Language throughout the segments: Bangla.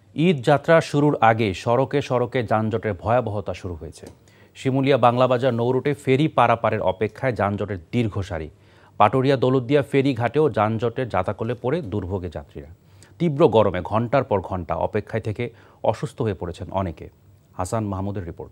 ঈদ যাত্রা শুরুর আগে সড়কে সড়কে যানজটের ভয়াবহতা শুরু হয়েছে। শিমুলিয়া বাংলা বাজার নৌরুটে ফেরি পারাপারের অপেক্ষায় যানজটের দীর্ঘ সারি। পাটুরিয়া দৌলতদিয়া ফেরি ঘাটেও যানজটের জাতাকলে পড়ে দুর্ভোগে যাত্রীরা। তীব্র গরমে ঘন্টার পর ঘন্টা অপেক্ষায় থেকে অসুস্থ হয়ে পড়েছেন অনেকে। হাসান মাহমুদের রিপোর্ট।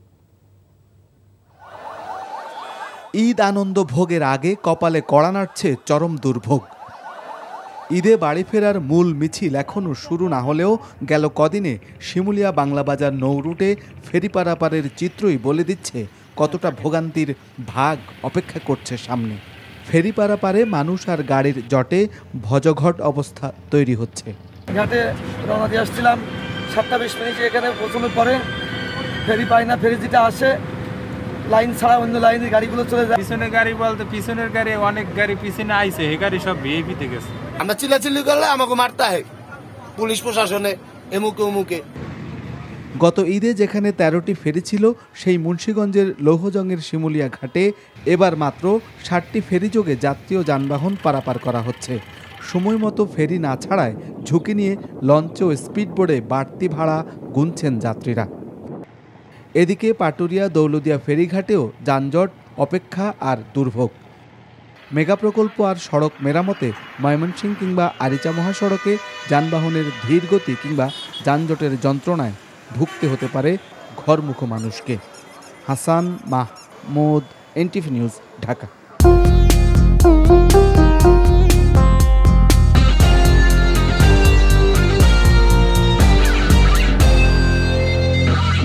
ঈদ আনন্দ ভোগের আগে কপালে কড়া নাড়ছে চরম দুর্ভোগ। ঈদে বাড়ি ফেরার মূল মিছিল এখনও শুরু না হলেও গেল কদিনে শিমুলিয়া বাংলা বাজার নৌরুটে ফেরি পারাপারের চিত্রই বলে দিচ্ছে কতটা ভোগান্তির ভাগ অপেক্ষা করছে সামনে। ফেরি পারাপারে মানুষ আর গাড়ির জটে ভজঘট অবস্থা তৈরি হচ্ছে। ঘাটে রওনা দিয়ে আসছিলাম 7:20 এখানে পৌঁছানোর পরে ফেরি পাই না, ফেরি যেটা আসে লাইন ছাড়া অন্য লাইনের গাড়িগুলো চলে যায়। পিছনের গাড়ি বলতে পিছনের গাড়ি অনেক গাড়ি পিছনে আইছে, এই গাড়ি সব ভিআইপিতে গেছে। আমরা চিল্লাচিল্লি করলে আমাকে মারতে হয় পুলিশ প্রশাসনে এমুকে উমুকে। গত ঈদে যেখানে 13টি ফেরি ছিল সেই মুন্সিগঞ্জের লৌহজংয়ের শিমুলিয়া ঘাটে এবার মাত্র 60টি ফেরিযোগে যাত্রী ও যানবাহন পারাপার করা হচ্ছে। সময় মতো ফেরি না ছাড়ায় ঝুঁকি নিয়ে লঞ্চ ও স্পিডবোটে বাড়তি ভাড়া গুনছেন যাত্রীরা। এদিকে পাটুরিয়া দৌলতদিয়া ফেরিঘাটেও যানজট, অপেক্ষা আর দুর্ভোগ। মেগা প্রকল্প আর সড়ক মেরামতে ময়মনসিংহ কিংবা আরিচা মহাসড়কে যানবাহনের ধীর গতি কিংবা যানজটের যন্ত্রণায় ভুগতে হতে পারে ঘরমুখো মানুষকে। Hasan Mahmud, NTV news, Dhaka.